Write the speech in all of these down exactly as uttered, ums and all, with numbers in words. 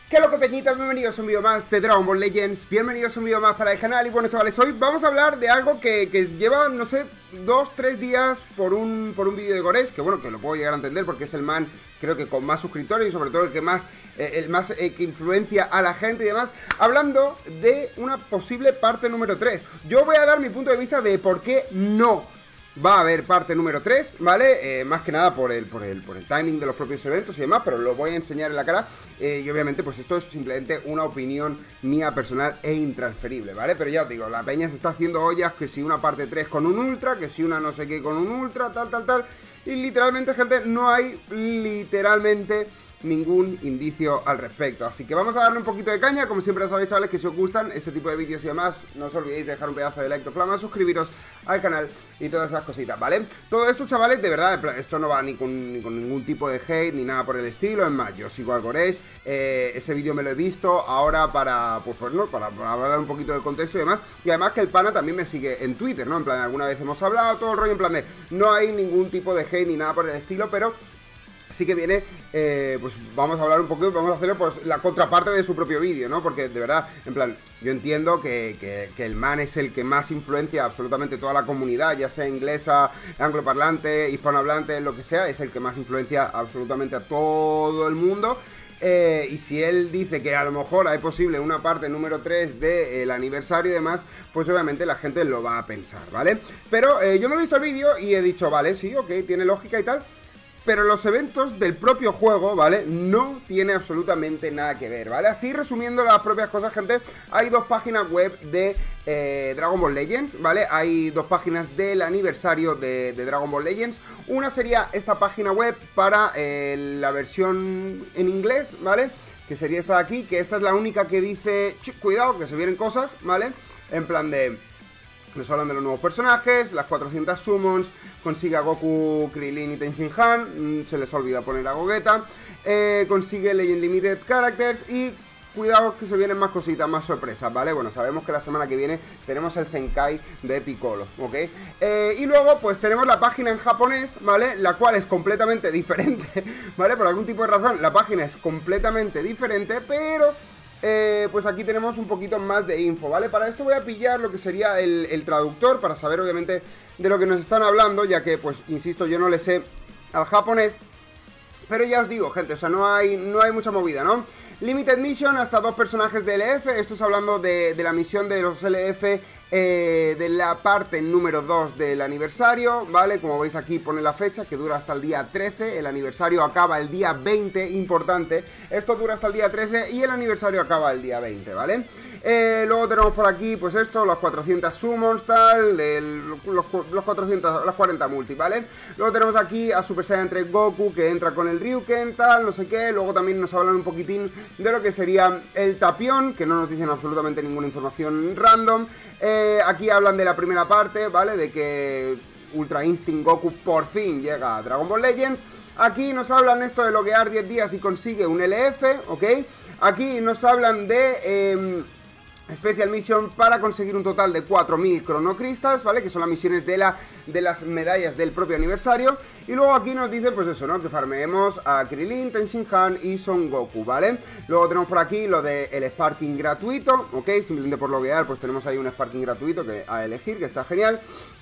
¿Qué es lo que peñitas? Bienvenidos a un vídeo más de Dragon Ball Legends, bienvenidos a un vídeo más para el canal. Y bueno, chavales, hoy vamos a hablar de algo que, que lleva, no sé, dos, tres días por un, por un vídeo de Gores. Que bueno, que lo puedo llegar a entender porque es el man, creo que con más suscriptores y sobre todo el que más, eh, el más eh, que influencia a la gente y demás. Hablando de una posible parte número tres. Yo voy a dar mi punto de vista de por qué no va a haber parte número tres, ¿vale? Eh, más que nada por el, por, el, por el timing de los propios eventos y demás, pero lo voy a enseñar en la cara. eh, Y obviamente pues esto es simplemente una opinión mía personal e intransferible, ¿vale? Pero ya os digo, la peña se está haciendo ollas, que si una parte tres con un ultra, que si una no sé qué con un ultra, tal, tal, tal. Y literalmente, gente, no hay literalmente ningún indicio al respecto. Así que vamos a darle un poquito de caña. Como siempre sabéis, chavales, que si os gustan este tipo de vídeos y demás, no os olvidéis de dejar un pedazo de like de flama, suscribiros al canal y todas esas cositas, ¿vale? Todo esto, chavales, de verdad, esto no va ni con, ni con ningún tipo de hate ni nada por el estilo. Es más, yo sigo al Gores, eh, ese vídeo me lo he visto ahora para, pues, pues no, para, para hablar un poquito del contexto y demás. Y además que el pana también me sigue en Twitter, ¿no? En plan, alguna vez hemos hablado, todo el rollo, en plan de no hay ningún tipo de hate ni nada por el estilo, pero sí que viene, eh, pues vamos a hablar un poquito, vamos a hacer pues la contraparte de su propio vídeo, ¿no? Porque de verdad, en plan, yo entiendo que, que, que el man es el que más influencia a absolutamente toda la comunidad, ya sea inglesa, angloparlante, hispanohablante, lo que sea, es el que más influencia absolutamente a todo el mundo. Eh, y si él dice que a lo mejor hay posible una parte número tres del aniversario y demás, pues obviamente la gente lo va a pensar, ¿vale? Pero eh, yo me he visto el vídeo y he dicho, vale, sí, ok, tiene lógica y tal. Pero los eventos del propio juego, ¿vale? No tiene absolutamente nada que ver, ¿vale? Así, resumiendo las propias cosas, gente, hay dos páginas web de eh, Dragon Ball Legends, ¿vale? Hay dos páginas del aniversario de, de Dragon Ball Legends. Una sería esta página web para eh, la versión en inglés, ¿vale? Que sería esta de aquí, que esta es la única que dice, cuidado, que se vienen cosas, ¿vale? En plan de... nos hablan de los nuevos personajes, las cuatrocientas summons, consigue a Goku, Krillin y Tenshin Han, se les olvida poner a Gogeta, eh, consigue Legend Limited Characters y cuidado que se vienen más cositas, más sorpresas, ¿vale? Bueno, sabemos que la semana que viene tenemos el Zenkai de Piccolo, ¿ok? Eh, y luego pues tenemos la página en japonés, ¿vale? La cual es completamente diferente, ¿vale? Por algún tipo de razón la página es completamente diferente, pero... Eh, pues aquí tenemos un poquito más de info, ¿vale? Para esto voy a pillar lo que sería el, el traductor para saber obviamente de lo que nos están hablando, ya que, pues, insisto, yo no le sé al japonés. Pero ya os digo, gente, o sea, no hay, no hay mucha movida, ¿no? Limited Mission, hasta dos personajes de L F. Esto es hablando de, de la misión de los L F, eh, de la parte número dos del aniversario, ¿vale? Como veis aquí pone la fecha, que dura hasta el día trece. El aniversario acaba el día veinte, importante. Esto dura hasta el día trece y el aniversario acaba el día veinte, ¿vale? Eh, luego tenemos por aquí, pues esto, las cuatrocientas summons, tal, el, los, los cuatrocientos, las cuarenta multi, ¿vale? Luego tenemos aquí a Super Saiyan tres Goku, que entra con el Ryuken, tal, no sé qué. Luego también nos hablan un poquitín de lo que sería el Tapión, que no nos dicen absolutamente ninguna información random. eh, Aquí hablan de la primera parte, ¿vale? De que Ultra Instinct Goku por fin llega a Dragon Ball Legends. Aquí nos hablan esto de loguear diez días y consigue un L F, ¿ok? Aquí nos hablan de... Eh, Special Mission para conseguir un total de cuatro mil Chrono Crystals, ¿vale? Que son las misiones de, la, de las medallas del propio aniversario. Y luego aquí nos dicen, pues eso, ¿no? Que farmeemos a Krillin, Tenshin Han y Son Goku, ¿vale? Luego tenemos por aquí lo del el Sparking gratuito, ¿ok? Simplemente por loguear, pues tenemos ahí un Sparking gratuito que a elegir, que está genial.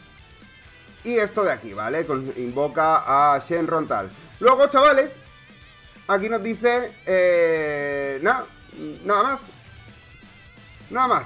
Y esto de aquí, ¿vale? Con, invoca a Shenron tal. Luego, chavales, aquí nos dice... Eh, nada, nada más. Nada más.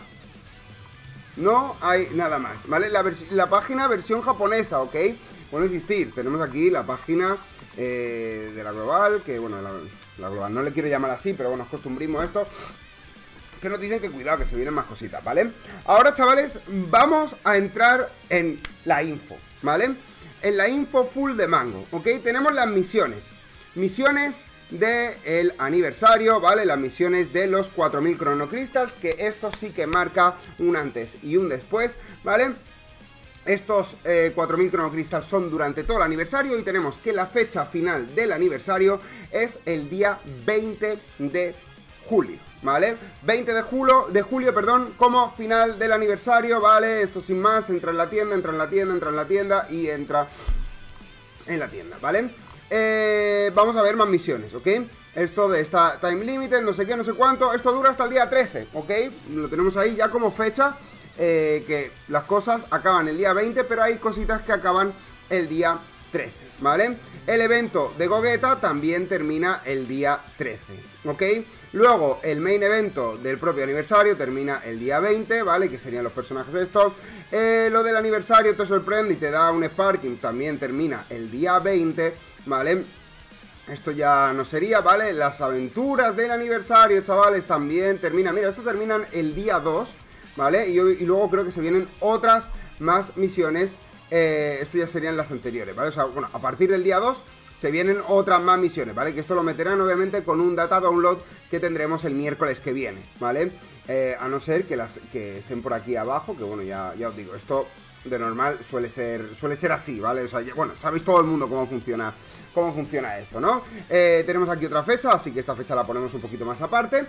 No hay nada más, ¿vale? La, la página versión japonesa, ¿ok? Bueno, insistir, tenemos aquí la página eh, de la global, que bueno, la, la global no le quiero llamar así, pero bueno, es costumbrismo esto. Que nos dicen que cuidado, que se vienen más cositas, ¿vale? Ahora, chavales, vamos a entrar en la info, ¿vale? En la info full de Mango, ¿ok? Tenemos las misiones. Misiones... del aniversario, ¿vale? Las misiones de los cuatro mil Chrono Crystals, que esto sí que marca un antes y un después, ¿vale? Estos eh, cuatro mil Chrono Crystals son durante todo el aniversario y tenemos que la fecha final del aniversario es el día veinte de julio, ¿vale? veinte de julio, de julio, perdón, como final del aniversario, ¿vale? Esto sin más, entra en la tienda, entra en la tienda, entra en la tienda y entra en la tienda, ¿vale? Eh, vamos a ver más misiones, ¿ok? Esto de esta time limited, no sé qué, no sé cuánto. Esto dura hasta el día trece, ¿ok? Lo tenemos ahí ya como fecha, eh, que las cosas acaban el día veinte, pero hay cositas que acaban el día trece, ¿vale? El evento de Gogeta también termina el día trece, ¿ok? Luego, el main evento del propio aniversario termina el día veinte, ¿vale? Que serían los personajes estos. Eh, lo del aniversario te sorprende y te da un Sparking, también termina el día veinte, ¿vale? Esto ya no sería, ¿vale? Las aventuras del aniversario, chavales, también termina. Mira, esto terminan el día dos, ¿vale? Y, y luego creo que se vienen otras más misiones. Eh, esto ya serían las anteriores, ¿vale? O sea, bueno, a partir del día dos se vienen otras más misiones, ¿vale? Que esto lo meterán obviamente con un data download que tendremos el miércoles que viene, ¿vale? Eh, a no ser que, las, que estén por aquí abajo, que bueno, ya, ya os digo, esto de normal suele ser suele ser así, ¿vale? O sea, ya, bueno, sabéis todo el mundo cómo funciona cómo funciona esto, ¿no? Eh, tenemos aquí otra fecha, así que esta fecha la ponemos un poquito más aparte.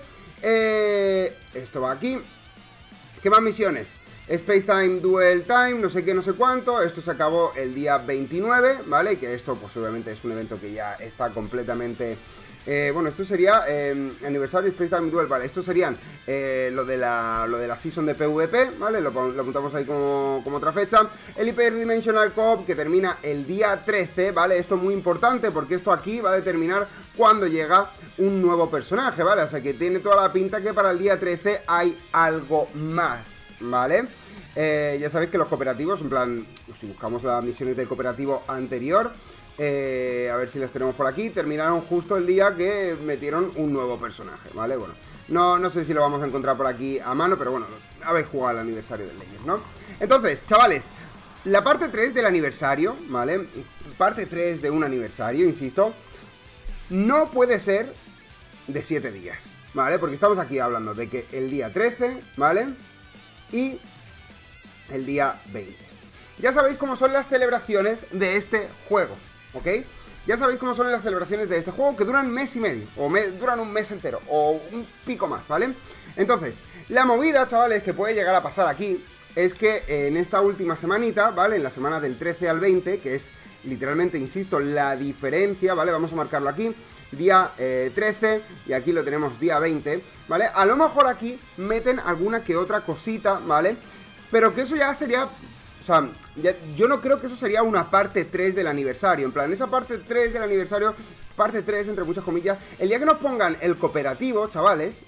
Eh, esto va aquí. ¿Qué más misiones? Space Time Duel Time, no sé qué, no sé cuánto. Esto se acabó el día veintinueve, ¿vale? Que esto pues obviamente es un evento que ya está completamente... Eh, bueno, esto sería eh, aniversario Space Time Duel, vale, estos serían eh, lo, de la, lo de la season de PvP, ¿vale? Lo, lo apuntamos ahí como, como otra fecha. El Hyperdimensional Co-op que termina el día trece, ¿vale? Esto es muy importante porque esto aquí va a determinar cuándo llega un nuevo personaje, ¿vale? O sea que tiene toda la pinta que para el día trece hay algo más, ¿vale? Eh, ya sabéis que los cooperativos, en plan, si buscamos las misiones de cooperativo anterior... Eh, a ver si las tenemos por aquí. Terminaron justo el día que metieron un nuevo personaje, ¿vale? Bueno, no, no sé si lo vamos a encontrar por aquí a mano, pero bueno, habéis jugado el aniversario del Legends, ¿no? Entonces, chavales, la parte tres del aniversario, ¿vale? Parte tres de un aniversario, insisto, no puede ser de siete días, ¿vale? Porque estamos aquí hablando de que el día trece, ¿vale? Y el día veinte. Ya sabéis cómo son las celebraciones de este juego, ¿ok? Ya sabéis cómo son las celebraciones de este juego, que duran mes y medio, o me, duran un mes entero, o un pico más, ¿vale? Entonces, la movida, chavales, que puede llegar a pasar aquí, es que en esta última semanita, ¿vale? En la semana del trece al veinte, que es literalmente, insisto, la diferencia, ¿vale? Vamos a marcarlo aquí, día eh, trece, y aquí lo tenemos día veinte, ¿vale? A lo mejor aquí meten alguna que otra cosita, ¿vale? Pero que eso ya sería... O sea, ya, yo no creo que eso sería una parte tres del aniversario. En plan, esa parte tres del aniversario, parte tres entre muchas comillas, el día que nos pongan el cooperativo, chavales,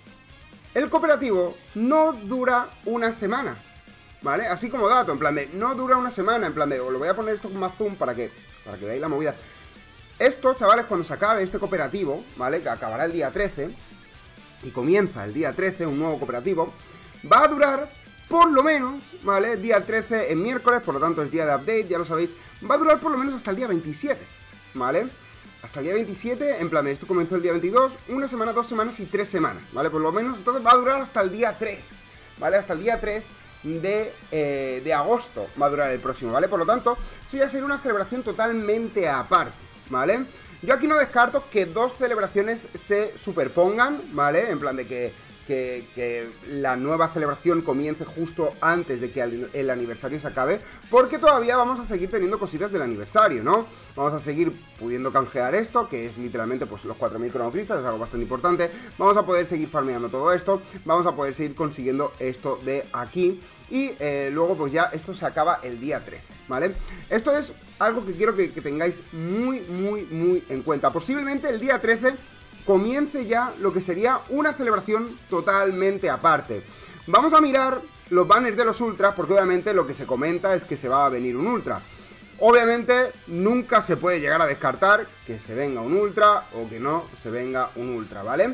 el cooperativo no dura una semana, ¿vale? Así como dato, en plan de, no dura una semana, en plan de, os lo voy a poner esto con más zoom para que, para que veáis la movida. Esto, chavales, cuando se acabe este cooperativo, ¿vale? Que acabará el día trece, y comienza el día trece un nuevo cooperativo, va a durar... por lo menos, ¿vale? Día trece en miércoles, por lo tanto es día de update, ya lo sabéis. Va a durar por lo menos hasta el día veintisiete, ¿vale? Hasta el día veintisiete, en plan de esto comenzó el día veintidós, una semana, dos semanas y tres semanas, ¿vale? Por lo menos, entonces va a durar hasta el día tres, ¿vale? Hasta el día tres de, eh, de agosto va a durar el próximo, ¿vale? Por lo tanto, eso ya será una celebración totalmente aparte, ¿vale? Yo aquí no descarto que dos celebraciones se superpongan, ¿vale? En plan de que... Que, que la nueva celebración comience justo antes de que el, el aniversario se acabe, porque todavía vamos a seguir teniendo cositas del aniversario, ¿no? Vamos a seguir pudiendo canjear esto, que es literalmente pues los cuatro mil cronocristales, es algo bastante importante. Vamos a poder seguir farmeando todo esto, vamos a poder seguir consiguiendo esto de aquí, y eh, luego pues ya esto se acaba el día trece, ¿vale? Esto es algo que quiero que, que tengáis muy, muy, muy en cuenta. Posiblemente el día trece... comience ya lo que sería una celebración totalmente aparte. Vamos a mirar los banners de los ultras, porque obviamente lo que se comenta es que se va a venir un ultra. Obviamente nunca se puede llegar a descartar que se venga un ultra o que no se venga un ultra, ¿vale?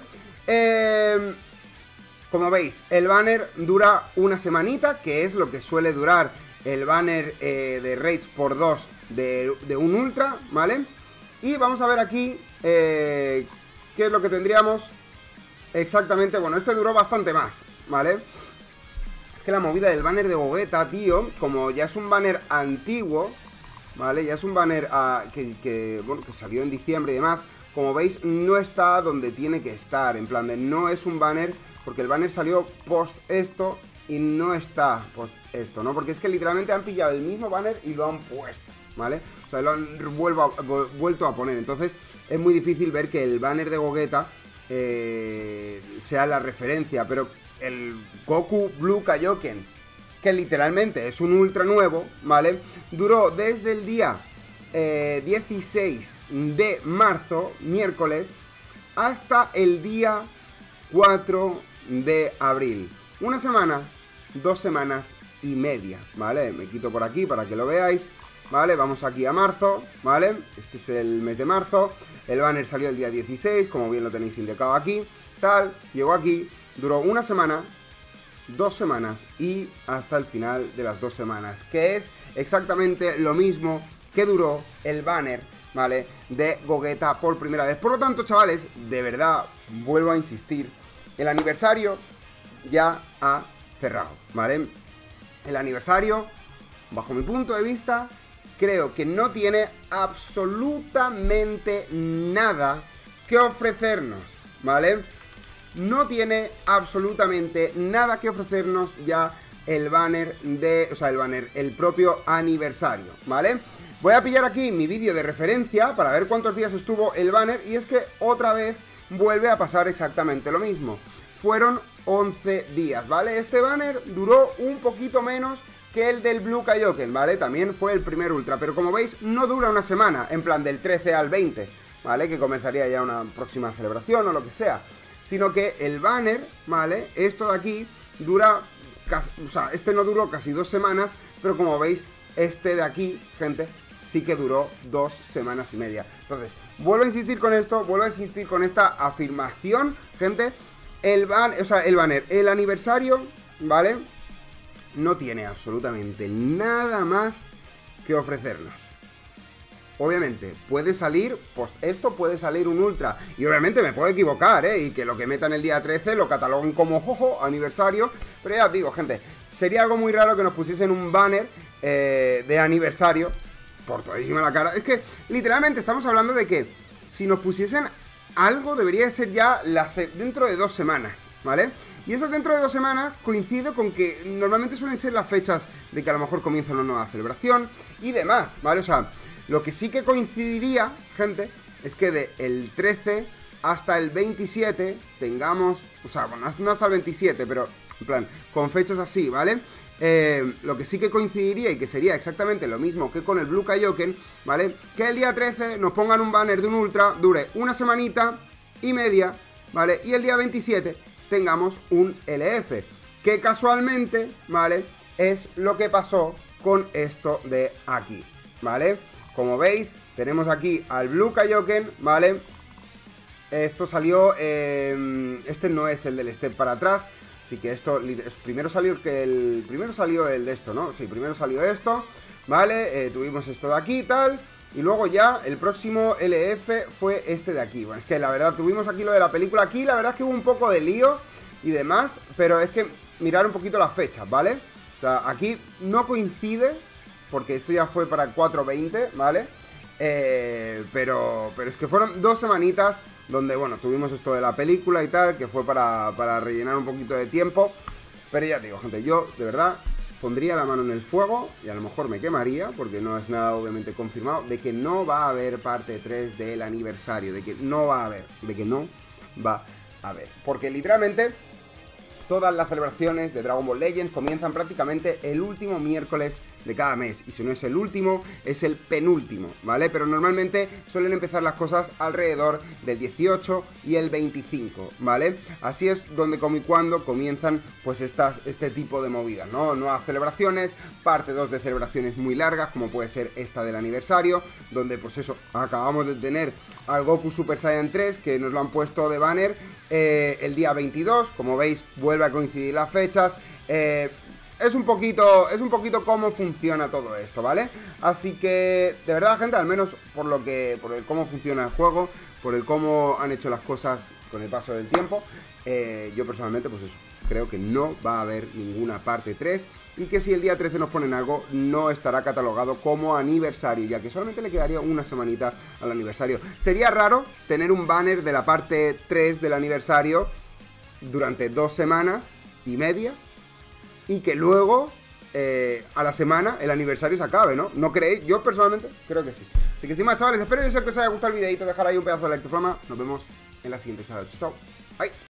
Eh, como veis, el banner dura una semanita, que es lo que suele durar el banner eh, de Raids por dos de, de un ultra, ¿vale? Y vamos a ver aquí... Eh, ¿qué es lo que tendríamos? Exactamente, bueno, este duró bastante más, ¿vale? Es que la movida del banner de Gogeta, tío, como ya es un banner antiguo, ¿vale? Ya es un banner uh, que, que, bueno, que salió en diciembre y demás. Como veis, no está donde tiene que estar. En plan de, no es un banner, porque el banner salió post esto y no está pues esto, ¿no? Porque es que literalmente han pillado el mismo banner y lo han puesto, ¿vale? O sea, lo han vuelvo a, vuelto a poner. Entonces es muy difícil ver que el banner de Gogeta eh, sea la referencia. Pero el Goku Blue Kaioken, que literalmente es un ultra nuevo, ¿vale? Duró desde el día eh, dieciséis de marzo, miércoles, hasta el día cuatro de abril. Una semana, dos semanas y media, ¿vale? Me quito por aquí para que lo veáis, ¿vale? Vamos aquí a marzo, ¿vale? Este es el mes de marzo. El banner salió el día dieciséis, como bien lo tenéis indicado aquí. Tal, llegó aquí, duró una semana, dos semanas y hasta el final de las dos semanas, que es exactamente lo mismo que duró el banner, ¿vale? De Gogeta por primera vez. Por lo tanto, chavales, de verdad, vuelvo a insistir, el aniversario ya ha cerrado, ¿vale? El aniversario, bajo mi punto de vista, creo que no tiene absolutamente nada que ofrecernos, ¿vale? No tiene absolutamente nada que ofrecernos ya el banner de... O sea, el banner, el propio aniversario, ¿vale? Voy a pillar aquí mi vídeo de referencia para ver cuántos días estuvo el banner. Y es que otra vez vuelve a pasar exactamente lo mismo. Fueron once días, ¿vale? Este banner duró un poquito menos que el del Blue Kaioken, ¿vale? También fue el primer ultra, pero como veis no dura una semana, en plan del trece al veinte, ¿vale? Que comenzaría ya una próxima celebración o lo que sea. Sino que el banner, ¿vale? Esto de aquí dura casi, o sea, este no duró casi dos semanas, pero como veis, este de aquí, gente, sí que duró dos semanas y media. Entonces, vuelvo a insistir con esto, vuelvo a insistir con esta afirmación, gente. El ban, o sea, el banner, el aniversario, ¿vale? No tiene absolutamente nada más que ofrecernos. Obviamente, puede salir, pues esto puede salir un ultra. Y obviamente me puedo equivocar, ¿eh? Y que lo que metan el día trece lo cataloguen como jojo, aniversario. Pero ya os digo, gente, sería algo muy raro que nos pusiesen un banner eh, de aniversario por todísima la cara. Es que, literalmente, estamos hablando de que si nos pusiesen algo, debería ser ya la dentro de dos semanas, ¿vale? Y eso dentro de dos semanas coincide con que normalmente suelen ser las fechas de que a lo mejor comienza una nueva celebración y demás, ¿vale? O sea, lo que sí que coincidiría, gente, es que de el trece hasta el veintisiete tengamos, o sea, bueno, no hasta el veintisiete, pero en plan, con fechas así, ¿vale? Eh, lo que sí que coincidiría y que sería exactamente lo mismo que con el Blue Kaioken, ¿vale? Que el día trece nos pongan un banner de un ultra, dure una semanita y media, ¿vale? Y el día veintisiete tengamos un L F, que casualmente, ¿vale? Es lo que pasó con esto de aquí, ¿vale? Como veis, tenemos aquí al Blue Kaioken, ¿vale? Esto salió, eh, este no es el del step para atrás, así que esto, primero salió que el, primero salió el de esto, ¿no? Sí, primero salió esto, ¿vale? Eh, tuvimos esto de aquí y tal, y luego ya el próximo L F fue este de aquí. Bueno, es que la verdad, tuvimos aquí lo de la película, aquí la verdad es que hubo un poco de lío y demás, pero es que mirar un poquito las fechas, ¿vale? O sea, aquí no coincide, porque esto ya fue para cuatro veinte, ¿vale? Eh, pero, pero es que fueron dos semanitas donde, bueno, tuvimos esto de la película y tal, que fue para, para rellenar un poquito de tiempo. Pero ya te digo, gente, yo de verdad pondría la mano en el fuego y a lo mejor me quemaría, porque no es nada obviamente confirmado, de que no va a haber parte tres del aniversario, de que no va a haber, de que no va a haber. Porque literalmente todas las celebraciones de Dragon Ball Legends comienzan prácticamente el último miércoles de cada mes. Y si no es el último, es el penúltimo, ¿vale? Pero normalmente suelen empezar las cosas alrededor del dieciocho y el veinticinco, ¿vale? Así es donde como y cuando comienzan pues estas, este tipo de movidas, ¿no? Nuevas celebraciones, parte dos de celebraciones muy largas, como puede ser esta del aniversario, donde pues eso, acabamos de tener al Goku Super Saiyan tres, que nos lo han puesto de banner eh, el día veintidós, como veis, vuelve a coincidir las fechas. eh... Es un poquito, es un poquito cómo funciona todo esto, ¿vale? Así que, de verdad, gente, al menos por lo que, por el cómo funciona el juego, por el cómo han hecho las cosas con el paso del tiempo, eh, yo personalmente, pues eso, creo que no va a haber ninguna parte tres y que si el día trece nos ponen algo, no estará catalogado como aniversario, ya que solamente le quedaría una semanita al aniversario. Sería raro tener un banner de la parte tres del aniversario durante dos semanas y media, y que luego eh, a la semana el aniversario se acabe, ¿no? ¿No creéis? Yo personalmente creo que sí. Así que sin más, chavales, espero que os haya gustado el videito, dejar ahí un pedazo de like de flama. Nos vemos en la siguiente, chao, chao. Bye.